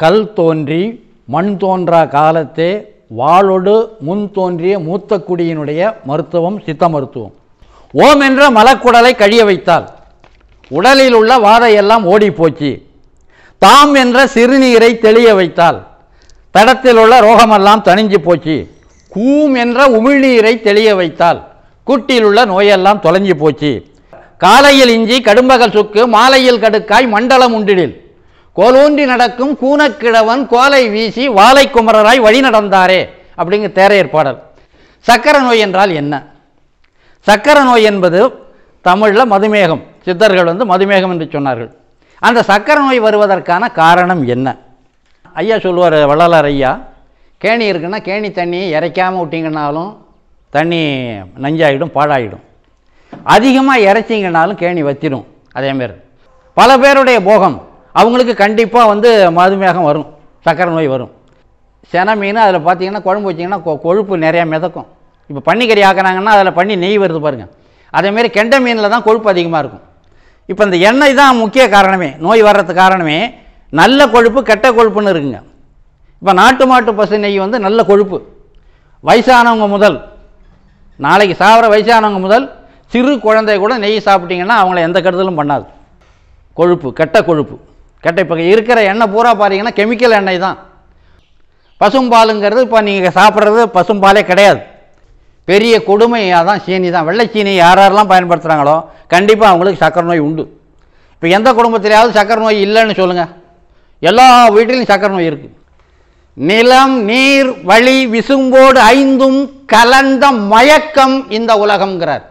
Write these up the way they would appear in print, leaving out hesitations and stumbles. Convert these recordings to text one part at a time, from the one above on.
கல் தோன்றி மண் தோன்றா காலத்தே வாளொடு முன் தோன்றிய மூத்த குடியினுடைய மருத்துவம் சித்த மருத்துவம். ஓம் என்ற மலக்குடலை கழிய வைத்தால் உடலில் உள்ள வாதையெல்லாம் ஓடி போச்சு. தாம் என்ற சிறுநீரை தெளிய வைத்தால் தடத்தில் உள்ள ரோகமெல்லாம் தணிஞ்சு போச்சு. கூம் என்ற உமிழ்நீரை தெளிய வைத்தால் குட்டியில் உள்ள நோயெல்லாம் தொலைஞ்சு போச்சு. காலையில் இஞ்சி கடும்பகல் சுக்கு மாலையில் கடுக்காய் மண்டலம் உண்டிடில் கோலூன்றி நடக்கும் கூனக்கிழவன் கோலை வீசி வாலை குமரராய் வழி நடந்தாரே அப்படிங்கிற தேரையர் பாடல். சக்கரை நோய் என்றால் என்ன? சக்கரை நோய் என்பது தமிழில் மதுமேகம். சித்தர்கள் மதுமேகம் என்று சொன்னார்கள். அந்த சக்கரை நோய் வருவதற்கான காரணம் என்ன? ஐயா சொல்லுவார், வள்ளலார் ஐயா, கேணி இருக்குன்னா கேணி தண்ணியை இறைக்காமல் விட்டிங்கன்னாலும் தண்ணி நஞ்சாயிடும், பாழாயிடும். அதிகமாக இறைச்சிங்கனாலும் கேணி வத்திடும். அதேமாரி பல பேருடைய போகம் அவங்களுக்கு கண்டிப்பாக மதுமேகம் வரும், சக்கரை நோய் வரும். சென மீன் அதில் பார்த்தீங்கன்னா குழம்பு வச்சிங்கன்னா கொழுப்பு நிறையா மிதக்கும். இப்போ பன்னிக்கறி ஆக்குறாங்கன்னா அதில் பண்ணி நெய் வருது பாருங்கள். அதேமாரி கெண்டை மீனில் தான் கொழுப்பு அதிகமாக இருக்கும். இப்போ இந்த எண்ணெய் தான் முக்கிய காரணமே, நோய் வர்றதுக்கு காரணமே. நல்ல கொழுப்பு கெட்ட கொழுப்புன்னு இருக்குங்க. இப்போ நாட்டு மாட்டு பசு நெய் நல்ல கொழுப்பு. வயசானவங்க முதல் நாளைக்கு சாப்பிட்ற வயசானவங்க முதல் சிறு குழந்தை கூட நெய் சாப்பிட்டிங்கன்னா அவங்கள எந்த கெடுதலும் பண்ணாது. கொழுப்பு கெட்ட கொழுப்பு கெட்ட. இப்போ இருக்கிற எண்ணெய் பூரா பார்த்தீங்கன்னா கெமிக்கல் எண்ணெய் தான். பசும்பாலுங்கிறது இப்போ நீங்கள் சாப்பிட்றது பசும்பாலே கிடையாது. பெரிய கொடுமையாக தான் சீனி தான். வெள்ளை சீனி யாரெல்லாம் பயன்படுத்துகிறாங்களோ கண்டிப்பாக அவங்களுக்கு சக்கரை நோய் உண்டு. இப்போ எந்த குடும்பத்திலேயாவது சக்கரை நோய் இல்லைன்னு சொல்லுங்கள். எல்லா வீட்டிலையும் சக்கரை நோய் இருக்குது. நிலம் நீர் வழி விசும்போடு ஐந்தும் கலந்த மயக்கம் இந்த உலகம்ங்கிறார்.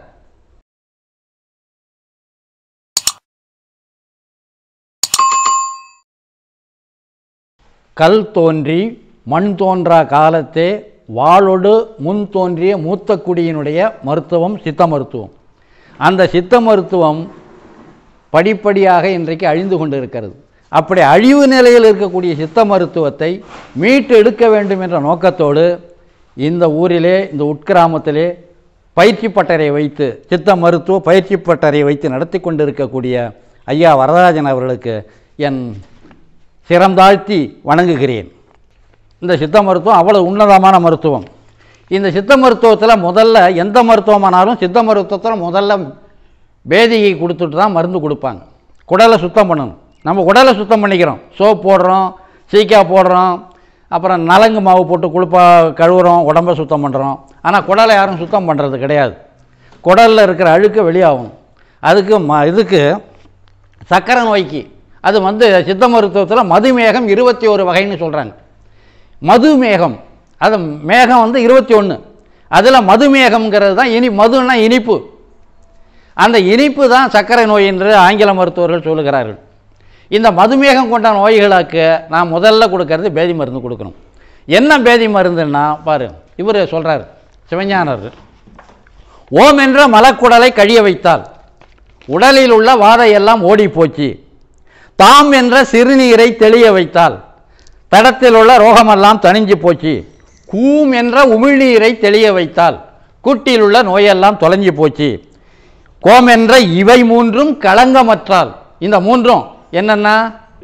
கல் தோன்றி மண் தோன்றா காலத்தே வாளொடு முன் தோன்றிய மூத்த குடியினுடைய மருத்துவம் சித்த மருத்துவம். அந்த சித்த மருத்துவம் படிப்படியாக இன்றைக்கு அழிந்து கொண்டு இருக்கிறது. அப்படி அழிவு நிலையில் இருக்கக்கூடிய சித்த மருத்துவத்தை மீட்டு எடுக்க வேண்டும் என்ற நோக்கத்தோடு இந்த ஊரிலே, இந்த உட்கிராமத்திலே பயிற்சி பட்டறை வைத்து, சித்த மருத்துவ பயிற்சி பட்டறை வைத்து நடத்தி கொண்டிருக்கக்கூடிய ஐயா வரதராஜன் அவர்களுக்கு என் சிரம் தாழ்த்தி வணங்குகிறேன். இந்த சித்த மருத்துவம் அவ்வளோ உன்னதமான மருத்துவம். இந்த சித்த மருத்துவத்தில் முதல்ல எந்த மருத்துவமானாலும் சித்த மருத்துவத்தில் முதல்ல பேதிகை கொடுத்துட்டு தான் மருந்து கொடுப்பாங்க. குடலை சுத்தம் பண்ணணும். நம்ம குடலை சுத்தம் பண்ணிக்கிறோம், சோப் போடுறோம், சீக்கா போடுறோம், அப்புறம் நலங்கு மாவு போட்டு கழுவுறோம், உடம்பை சுத்தம் பண்ணுறோம். ஆனால் குடலை யாரும் சுத்தம் பண்ணுறது கிடையாது. குடலில் இருக்கிற அழுக்கு வெளியாகும். இதுக்கு சக்கரை நோய்க்கு அது சித்த மருத்துவத்தில் மதுமேகம் 21 வகைன்னு சொல்கிறாங்க. மதுமேகம் அது மேகம் 21. அதில் மதுமேகம்ங்கிறது தான் மதுன்னா இனிப்பு. அந்த இனிப்பு தான் சர்க்கரை நோய் என்று ஆங்கில மருத்துவர்கள் சொல்லுகிறார்கள். இந்த மதுமேகம் கொண்ட நோய்களுக்கு நான் முதல்ல கொடுக்கறது பேதி மருந்து கொடுக்கணும். என்ன பேதி மருந்துன்னா பாரு, இவர் சொல்கிறார் சிவஞானர், ஓம் என்ற மலக்குடலை கழிய வைத்தால் உடலில் உள்ள வாதையெல்லாம் ஓடி போச்சு. தாம் என்ற சிறுநீரை தெளிய வைத்தால் தடத்தில் உள்ள ரோகமெல்லாம் தணிஞ்சு போச்சு. கூம் என்ற உமிழ்நீரை தெளிய வைத்தால் குட்டியில் உள்ள நோயெல்லாம் தொலைஞ்சு போச்சு. கோம் என்ற இவை மூன்றும் களங்கமற்றால், இந்த மூன்றும் என்னென்னா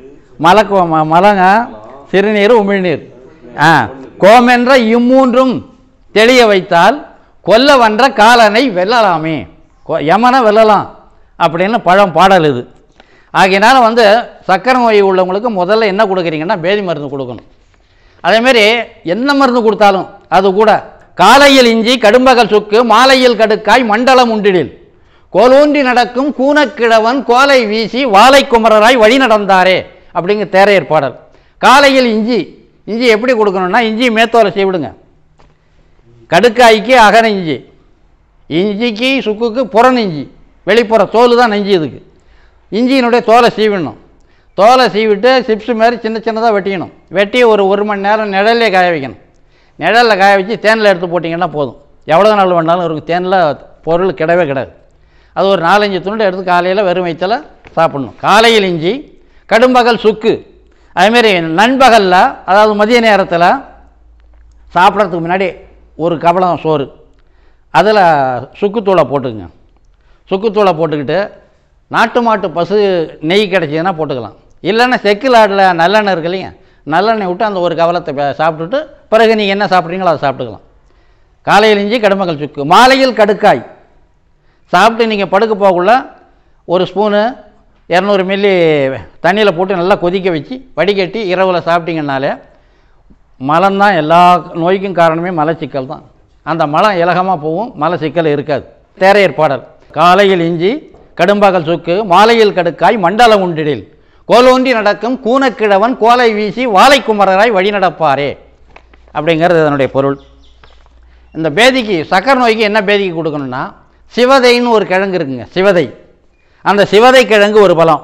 மலங்க, சிறுநீர், உமிழ்நீர். கோம் என்ற இம்மூன்றும் தெளிய வைத்தால் கொல்ல வன்ற காலனை வெல்லலாமே, யமனை வெல்லலாம் அப்படின்னு பாடல் இது. ஆகையினால சக்கரை நோய் உள்ளவங்களுக்கு முதல்ல என்ன கொடுக்குறீங்கன்னா பேதி மருந்து கொடுக்கணும். அதேமாரி என்ன மருந்து கொடுத்தாலும் அது கூட காலையில் இஞ்சி கடும்பகல் சுக்கு மாலையில் கடுக்காய் மண்டலம் உண்டிடில் கோலூன்றி நடக்கும் கூனக்கிழவன் கோலை வீசி வாலை குமரராய் வழி நடந்தாரே அப்படிங்கிற தேரையர் பாடல். காலையில் இஞ்சி எப்படி கொடுக்கணும்னா இஞ்சி மேத்தோலை செய்விடுங்க. கடுக்காய்க்கு அகர இஞ்சி, இஞ்சிக்கு சுக்குக்கு புறன் இஞ்சி, வெளிப்புற தோல் தான் நெஞ்சு. இதுக்கு இஞ்சியினுடைய தோலை சீவிடணும். தோலை சீவிட்டு சிப்ஸ் மாதிரி சின்ன சின்னதாக வெட்டிக்கணும். வெட்டி ஒரு மணி நேரம் நிழல்லே காய வைக்கணும். நிழலில் காய வச்சு தேனில் எடுத்து போட்டிங்கன்னா போதும். எவ்வளோ நாள் வேணாலும் இருக்கும். தேனில் பொருள் கிடவே கிடையாது. அது ஒரு 4-5 துண்டு எடுத்து காலையில் வெறும் வயிற்றில் சாப்பிட்ணும். காலையில் இஞ்சி, கடும்பகல் சுக்கு. அதேமாரி நண்பகலில், அதாவது மதிய நேரத்தில் சாப்பிட்றதுக்கு முன்னாடி ஒரு கவளம் சோறு, அதில் சுக்குத்தூளை போட்டுக்குங்க. சுக்குத்தூளை போட்டுக்கிட்டு நாட்டு மாட்டு பசு நெய் கிடச்சிதுன்னா போட்டுக்கலாம். இல்லைன்னா செக்கில் ஆடில் நல்லெண்ணெய் இருக்கு இல்லைங்க, நல்லெண்ணெய் விட்டு அந்த ஒரு கவலத்தை சாப்பிட்டுட்டு பிறகு நீங்கள் என்ன சாப்பிட்றீங்களோ அதை சாப்பிட்டுக்கலாம். காலையில் இஞ்சி கடும்பகல் சுக்கு, மாலையில் கடுக்காய். சாப்பிட்டு நீங்கள் படுக்க போகக்குள்ள ஒரு ஸ்பூனு 200 மில்லி தண்ணியில் போட்டு நல்லா கொதிக்க வச்சு வடிகட்டி இரவில் சாப்பிட்டீங்கன்னாலே மலம்தான் எல்லா நோய்க்கும் காரணமே மலச்சிக்கல் தான். அந்த மலம் இலகமாக போகும், மலச்சிக்கல் இருக்காது. தேரையர் பாடல். காலையில் இஞ்சி கடும்பகல் சுக்கு மாலையில் கடுக்காய் மண்டலம் உண்டிடில் கோலோன்றி நடக்கும் கூனக்கிழவன் கோலை வீசி வாழை குமரராய் வழி நடப்பாரே அப்படிங்கிறது அதனுடைய பொருள். இந்த பேதிக்கு சக்கரை நோய்க்கு என்ன பேதிக்கு கொடுக்கணும்னா சிவதைன்னு ஒரு கிழங்கு இருக்குங்க, சிவதை. அந்த சிவதை கிழங்கு ஒரு பழம்,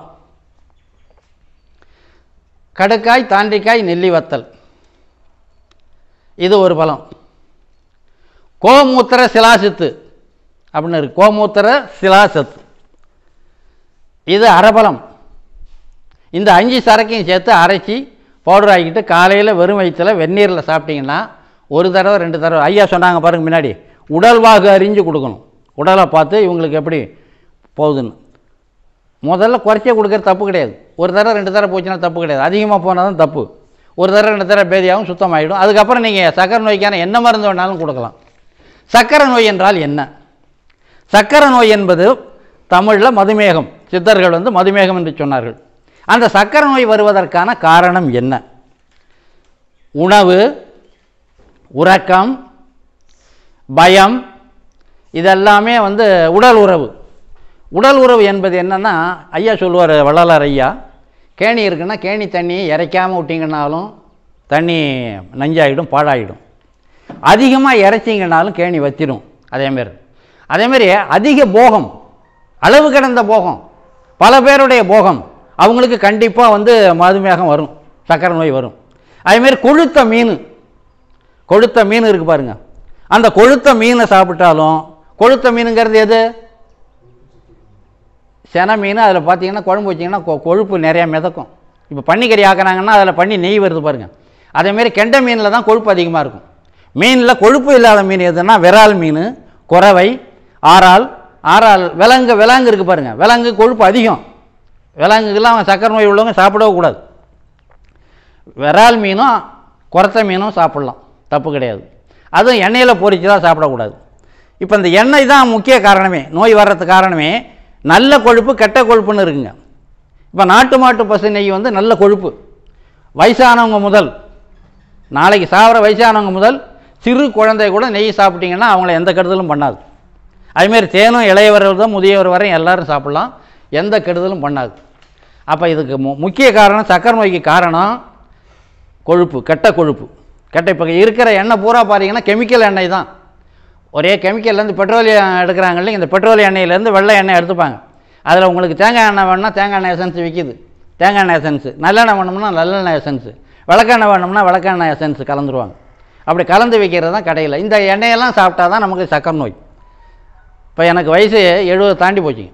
கடுக்காய் தாண்டிக்காய் நெல்லி வத்தல் இது ஒரு பழம், கோமூத்திர சிலாசத்து அப்படின்னு இருக்கு, கோமூத்திர சிலாசத்து இது அரைப்பழம். இந்த 5 சரக்கையும் சேர்த்து அரைச்சி பவுடர் ஆக்கிட்டு காலையில் வெறும் வயிற்றில் வெந்நீரில் சாப்பிட்டீங்கன்னா ஒரு தடவை 2 தடவை ஐயா சொன்னாங்க பாருங்க முன்னாடி, உடல்வாகு அறிஞ்சு கொடுக்கணும். உடலை பார்த்து இவங்களுக்கு எப்படி போகுதுன்னு முதல்ல குறைச்சே கொடுக்குறது தப்பு கிடையாது. ஒரு தடவை 2 தடவை போச்சுன்னா தப்பு கிடையாது, அதிகமாக போனால் தான் தப்பு. ஒரு தடவை 2 தடவை பேதியாகவும் சுத்தமாகிடும். அதுக்கப்புறம் நீங்கள் சக்கரை நோய்க்கான என்ன மருந்து வேணாலும் கொடுக்கலாம். சக்கரை நோய் என்றால் என்ன? சக்கரை நோய் என்பது தமிழில் மதுமேகம், சித்தர்கள் மதுமேகம் என்று சொன்னார்கள். அந்த சக்கரை நோய் வருவதற்கான காரணம் என்ன? உணவு, உறக்கம், பயம், இதெல்லாமே உடல் உறவு. உடல் உறவு என்பது என்னென்னா ஐயா சொல்லுவார், வள்ளலார் ஐயா, கேணி இருக்குன்னா கேணி தண்ணி இறைக்காமல் விட்டிங்கன்னாலும் தண்ணி நஞ்சாயிடும், பாழாயிடும். அதிகமாக இறைச்சிங்கனாலும் கேணி வத்திடும். அதேமாரி அதிக போகம், அளவு கடந்த போகம், பல பேருடைய போகம், அவங்களுக்கு கண்டிப்பாக மதுமேகம் வரும், சக்கரை நோய் வரும். அதேமாரி கொழுத்த மீன் இருக்குது பாருங்கள், அந்த கொழுத்த மீனை சாப்பிட்டாலும், கொழுத்த மீனுங்கிறது எது? சென மீன். அதில் பார்த்தீங்கன்னா குழம்பு வச்சிங்கன்னா கொழுப்பு நிறையா மிதக்கும். இப்போ பன்னிக்கறி ஆக்குறாங்கன்னா அதில் பண்ணி நெய் வருது பாருங்கள். அதேமாரி கெண்டை மீனில் தான் கொழுப்பு அதிகமாக இருக்கும். மீனில் கொழுப்பு இல்லாத மீன் எதுன்னா விரால் மீன், குறவை, ஆறால். விலங்கு இருக்குது பாருங்கள், விலங்கு கொழுப்பு அதிகம். விலங்குக்கெல்லாம் சக்கரை நோய் உள்ளவங்க சாப்பிடவே கூடாது. விரால் மீனும் குறத்த மீனும் சாப்பிட்லாம், தப்பு கிடையாது. அதுவும் எண்ணெயில் பொரிச்சு தான் சாப்பிடக்கூடாது. இப்போ இந்த எண்ணெய் தான் முக்கிய காரணமே, நோய் வர்றதுக்கு காரணமே. நல்ல கொழுப்பு கெட்ட கொழுப்புன்னு இருக்குங்க. இப்போ நாட்டு மாட்டு பசு நெய் நல்ல கொழுப்பு. வயசானவங்க முதல், நாளைக்கு சாப்பிட்ற வயசானவங்க முதல் சிறு குழந்தை கூட நெய் சாப்பிட்டிங்கன்னா அவங்கள எந்த கெடுதலும் பண்ணாது. அதுமாரி தேனும் இளையவர் தான் முதியவர் வரையும் எல்லோரும் சாப்பிட்லாம், எந்த கெடுதலும் பண்ணாது. அப்போ இதுக்கு முக்கிய காரணம், சக்கரை நோய்க்கு காரணம் கொழுப்பு, கெட்ட கொழுப்பு. இப்போ இருக்கிற எண்ணெய் பூரா பார்த்தீங்கன்னா கெமிக்கல் எண்ணெய் தான். ஒரே கெமிக்கல்லேருந்து பெட்ரோலியம் எடுக்கிறாங்க இல்லைங்க, இந்த பெட்ரோலியம் எண்ணெயிலேருந்து வெள்ளை எண்ணெய் எடுத்துப்பாங்க. அதில் உங்களுக்கு தேங்காய் எண்ணெய் வேணும்னா தேங்காய் எண்ணெய் எசன்ஸ் விற்கிது, தேங்காய் எண்ணெய் எசன்ஸு. நல்லெண்ணெய் வேணும்னா நல்லெண்ணெய் எசன்ஸு, விளக்கெண்ணெய் வேணும்னா விளக்கெண்ணெய் எசன்ஸ் கலந்துருவாங்க. அப்படி கலந்து வைக்கிறது தான் கடையில். இந்த எண்ணெயெல்லாம் சாப்பிட்டா தான் நமக்கு சக்கரை நோய். இப்போ எனக்கு வயசு 70 தாண்டி போச்சுங்க.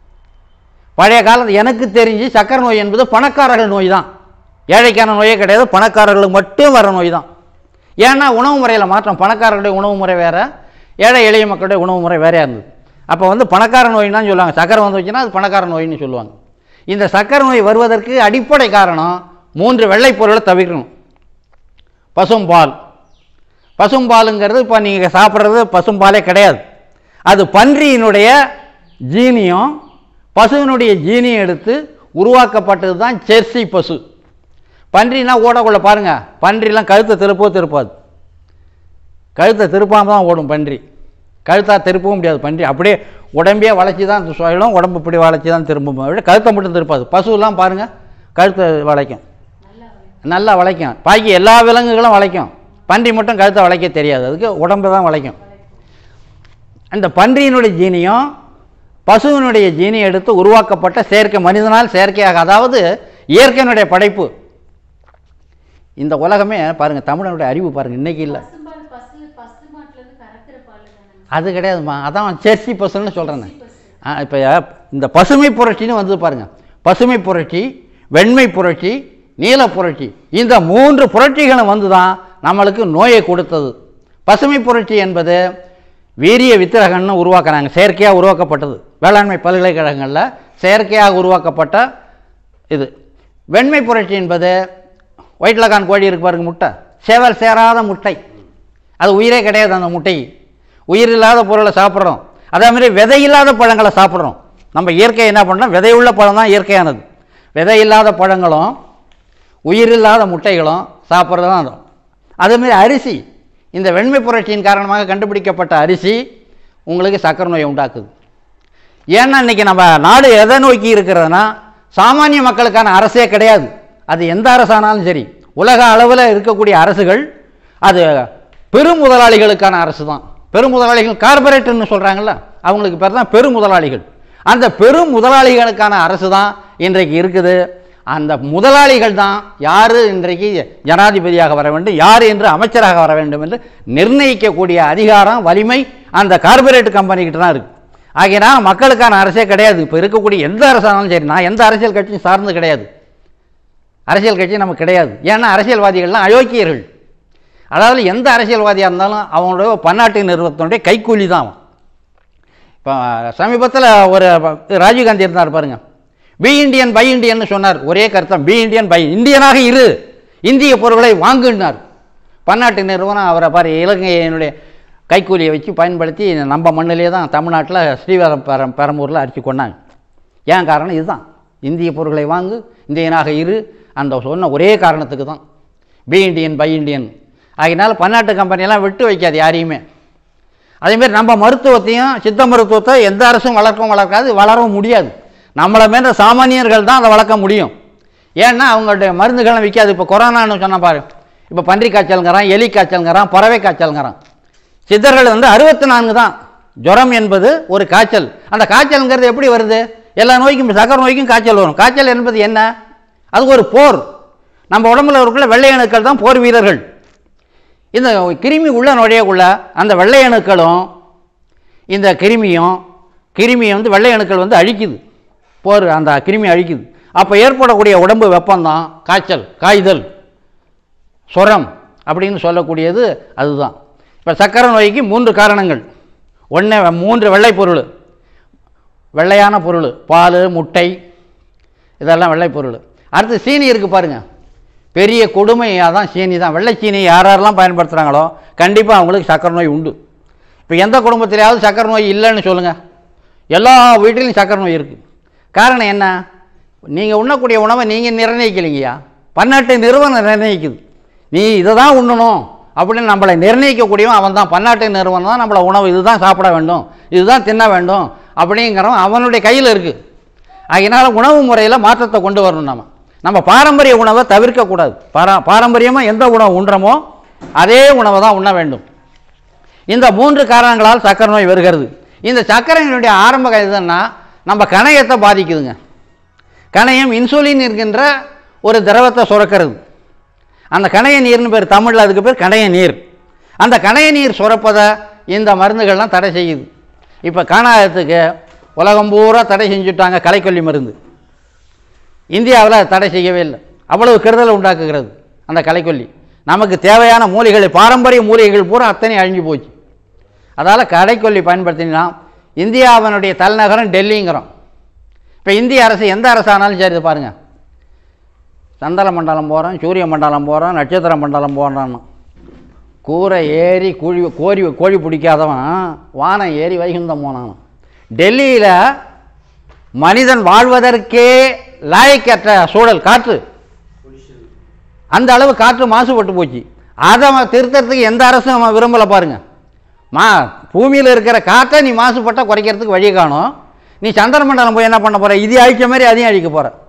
பழைய காலத்து எனக்கு தெரிஞ்சு சக்கரை நோய் என்பது பணக்காரர்கள் நோய் தான், ஏழைக்கான நோயே கிடையாது, பணக்காரர்களுக்கு மட்டும் வர நோய் தான். ஏன்னா உணவு முறையில் மாற்றம், பணக்காரர்களுடைய உணவு முறை வேறு, ஏழை எளிய மக்களுடைய உணவு முறை வேறையாக இருந்தது. அப்போ பணக்கார நோயின்னு தான் சொல்லுவாங்க. சக்கரை வந்துச்சுன்னா அது பணக்கார நோயின்னு சொல்லுவாங்க. இந்த சக்கரை நோய் வருவதற்கு அடிப்படை காரணம் 3 வெள்ளை பொருளை தவிர்க்கணும். பசும்பால். பசும்பாலுங்கிறது இப்போ நீங்கள் சாப்பிட்றது பசும்பாலே கிடையாது. அது பன்றியினுடைய ஜீனியும் பசுவினுடைய ஜீனியும் எடுத்து உருவாக்கப்பட்டது தான் ஜெர்சி பசு. பன்றினா ஓடக்குள்ள பாருங்கள், பன்றிலாம் கழுத்தை திருப்பாது, கழுத்தை திருப்பாமல் தான் ஓடும் பன்றி. கழுத்தாக திருப்பவும் முடியாது பன்றி, அப்படியே உடம்பே வளைச்சி தான் சொல்லும், உடம்பு இப்படி வளைச்சி தான் திரும்பும், கழுத்தை மட்டும் திருப்பாது. பசுலாம் பாருங்கள் கழுத்தை வளைக்கும், நல்லா வளைக்கும். பாக்கி எல்லா விலங்குகளும் வளைக்கும், பன்றி மட்டும் கழுத்தை வளைக்க தெரியாது, அதுக்கு உடம்பு தான் வளைக்கும். அந்த பன்றியினுடைய ஜீனியும் பசுவினுடைய ஜீனியை எடுத்து உருவாக்கப்பட்ட செயற்கை, மனிதனால் செயற்கையாக, அதாவது இயற்கையினுடைய படைப்பு. இந்த உலகமே பாருங்கள், தமிழனுடைய அறிவு பாருங்கள், இன்றைக்கி இல்லை அது கிடையாதுமா, அதான் ஜெர்சி பசுன்னு சொல்கிறேன்னு. இப்போ இந்த பசுமை புரட்சின்னு வந்தது பாருங்கள், பசுமை புரட்சி, வெண்மை புரட்சி, நீல புரட்சி, இந்த 3 புரட்சிகளும் வந்து தான் நம்மளுக்கு நோயை கொடுத்தது. பசுமை புரட்சி என்பது வீரிய வித்திரகன்னு உருவாக்குறாங்க, செயற்கையாக உருவாக்கப்பட்டது, வேளாண்மை பல்கலைக்கழகங்களில் செயற்கையாக உருவாக்கப்பட்ட இது. வெண்மை புரட்சி என்பது ஒயிட் லகான் கோழி இருக்கு பாருங்க, முட்டை சேவல் சேராத முட்டை, அது உயிரே கிடையாது. அந்த முட்டை உயிர் இல்லாத பொருளை சாப்பிட்றோம். அதே மாதிரி விதையில்லாத பழங்களை சாப்பிட்றோம். நம்ம இயற்கை என்ன பண்ணோம், விதையுள்ள பழம் தான் இயற்கையானது. விதை இல்லாத பழங்களும் உயிரில்லாத முட்டைகளும் சாப்பிட்றது தான் அது. அதேமாரி அரிசி, இந்த வெண்மை புரட்சியின் காரணமாக கண்டுபிடிக்கப்பட்ட அரிசி உங்களுக்கு சர்க்கரை நோயை உண்டாக்குது. ஏன்னா இன்றைக்கி நம்ம நாடு எதை நோக்கி இருக்கிறதுனா, சாமானிய மக்களுக்கான அரசே கிடையாது. அது எந்த அரசானாலும் சரி, உலக அளவில் இருக்கக்கூடிய அரசுகள் அது பெரும் முதலாளிகளுக்கான அரசு தான். பெரும் முதலாளிகள் கார்பரேட்டுன்னு சொல்கிறாங்கல்ல, அவங்களுக்கு பேர் தான் பெரும் முதலாளிகள். அந்த பெரும் முதலாளிகளுக்கான அரசு தான் இன்றைக்கு இருக்குது. அந்த முதலாளிகள் தான் யார் இன்றைக்கு ஜனாதிபதியாக வர வேண்டும், யார் என்று அமைச்சராக வர வேண்டும் என்று நிர்ணயிக்கக்கூடிய அதிகாரம், வலிமை அந்த கார்பரேட் கம்பெனிக்கிட்ட தான் இருக்குது. ஆகையினால் மக்களுக்கான அரசே கிடையாது. இப்போ இருக்கக்கூடிய எந்த அரசானாலும் சரி, நான் எந்த அரசியல் கட்சியும் சார்ந்து கிடையாது, அரசியல் கட்சி நமக்கு கிடையாது. ஏன்னா அரசியல்வாதிகள்லாம் அயோக்கியர்கள். அதாவது எந்த அரசியல்வாதியாக இருந்தாலும் அவங்களுடைய பன்னாட்டு நிறுவனத்தினுடைய கைக்கூலி தான். இப்போ சமீபத்தில் ஒரு ராஜீவ்காந்தி இருந்தார் பாருங்க, பி இண்டியன் பை இண்டியன் சொன்னார். ஒரே கருத்தம், பி இண்டியன் பை இந்தியனாக இரு, இந்திய பொருட்களை வாங்குனார். பன்னாட்டு நிறுவனம் அவரை பாரு இலங்கையினுடைய கைக்கூலியை வச்சு பயன்படுத்தி நம்ம மண்ணிலே தான் தமிழ்நாட்டில் ஸ்ரீவரம் பெரம்பூரில் அடித்து கொண்டாங்க. ஏன் காரணம் இதுதான், இந்திய பொருட்களை வாங்கு, இந்தியனாக இரு, அந்த சொன்ன ஒரே காரணத்துக்கு தான் பி இண்டியன் பை இண்டியன். ஆகினால பன்னாட்டு கம்பெனியெல்லாம் விட்டு வைக்காது யாரையுமே. அதேமாரி நம்ம மருத்துவத்தையும் சித்த மருத்துவத்தை எந்த அரசும் வளர்க்காது, வளரவும் முடியாது. நம்மளை மேல சாமானியர்கள் தான் அதை வளர்க்க முடியும். ஏன்னா அவங்களுடைய மருந்துகளும் விற்காது. இப்போ கொரோனான்னு சொன்ன பாரு, இப்போ பன்றி காய்ச்சல்ங்கிறான், எலி காய்ச்சல்ங்கிறான், பறவை காய்ச்சல்ங்கிறான். சித்தர்கள் 64 தான். ஜுரம் என்பது ஒரு காய்ச்சல். அந்த காய்ச்சல்ங்கிறது எப்படி வருது, எல்லா நோய்க்கும் சக்கரை நோய்க்கும் காய்ச்சல் வரும். காய்ச்சல் என்பது என்ன, அது ஒரு போர். நம்ம உடம்புல இருக்கிற வெள்ளை அணுக்கள் தான் போர் வீரர்கள். இந்த கிருமி உள்ள நுழையக்குள்ள அந்த வெள்ளை அணுக்களும் இந்த கிருமியை வந்து வெள்ளை அணுக்கள் வந்து அழிக்குது, போர் அந்த கிருமி அழிக்குது. அப்போ ஏற்படக்கூடிய உடம்பு வெப்பம்தான் காய்ச்சல், காய்தல், சுரம் அப்படின்னு சொல்லக்கூடியது அதுதான். இப்போ சக்கரை நோய்க்கு 3 காரணங்கள். ஒன்று 3 வெள்ளை பொருள், வெள்ளையான பொருள், பால், முட்டை, இதெல்லாம் வெள்ளை பொருள். அடுத்து சீனி இருக்குது பாருங்கள், பெரிய கொடுமையாக தான் சீனி தான். வெள்ளை சீனி யாரெல்லாம் பயன்படுத்துகிறாங்களோ கண்டிப்பாக அவங்களுக்கு சக்கரை நோய் உண்டு. இப்போ எந்த குடும்பத்திலேயாவது சக்கரை நோய் இல்லைன்னு சொல்லுங்கள், எல்லா வீட்டிலையும் சக்கரை நோய் இருக்குது. காரணம் என்ன, நீங்கள் உண்ணக்கூடிய உணவை நீங்கள் நிர்ணயிக்கலைங்கய்யா, பன்னாட்டு நிறுவனம் நிர்ணயிக்குது. நீ இதை தான் உண்ணணும் அப்படின்னு நம்மளை நிர்ணயிக்கக்கூடியவன் அவன் தான். பன்னாட்டு நிறுவனம் தான் நம்மளை உணவு இதுதான் சாப்பிட வேண்டும், இதுதான் தின்ன வேண்டும் அப்படிங்கிறவன் அவனுடைய கையில் இருக்குது. அதனால் உணவு முறையில் மாற்றத்தை கொண்டு வரணும். நம்ம பாரம்பரிய உணவை தவிர்க்கக்கூடாது. பாரம்பரியமாக எந்த உணவு உண்றமோ அதே உணவை தான் உண்ண வேண்டும். இந்த 3 காரணங்களால் சக்கரை நோய் வருகிறது. இந்த சர்க்கரையினுடைய ஆரம்ப இதுன்னா நம்ம கணையத்தை பாதிக்குதுங்க. கணையம் இன்சுலின் இருக்கின்ற ஒரு திரவத்தை சுரக்கிறது. அந்த கணைய நீர்னு பேர், தமிழில் அதுக்கு பேர் கணைய நீர். அந்த கணைய நீர் சுரப்பதை இந்த மருந்துகள்லாம் தடை செய்யுது. இப்போ காணாதத்துக்கு உலகம் பூரா தடை செஞ்சுட்டாங்க களைக்கொல்லி மருந்து. இந்தியாவில் தடை செய்யவே இல்லை. அவ்வளவு கெடுதலை உண்டாக்குகிறது அந்த களைக்கொல்லி. நமக்கு தேவையான மூலிகள், பாரம்பரிய மூலிகைகள் பூரா அத்தனை அழிஞ்சு போச்சு. அதால் களைக்கொல்லி பயன்படுத்தினா இந்தியாவினுடைய தலைநகரம் டெல்லிங்கிறோம். இப்போ இந்திய அரசு எந்த அரசானாலும் சரி பாருங்கள், சந்திர மண்டலம் போகிறோம், சூரிய மண்டலம் போகிறோம், நட்சத்திர மண்டலம் போகிறான்னு கூரை ஏறி கோழி பிடிக்காதவன் வானம் ஏறி வைகுந்தம் போனான். டெல்லியில் மனிதன் வாழ்வதற்கே லாயக்கற்ற சூழல், காற்று, அந்த அளவு காற்று மாசுபட்டு போச்சு. அதை திருத்தறதுக்கு எந்த அரசும் நம்ம விரும்பலை பாருங்கள். பூமியில் இருக்கிற காற்றை நீ மாசுபட்டால் குறைக்கிறதுக்கு வழி காணும். நீ சந்திர மண்டலம் போய் என்ன பண்ண போகிற, இது அழிச்ச மாதிரி அதையும் அழிக்க போகிற.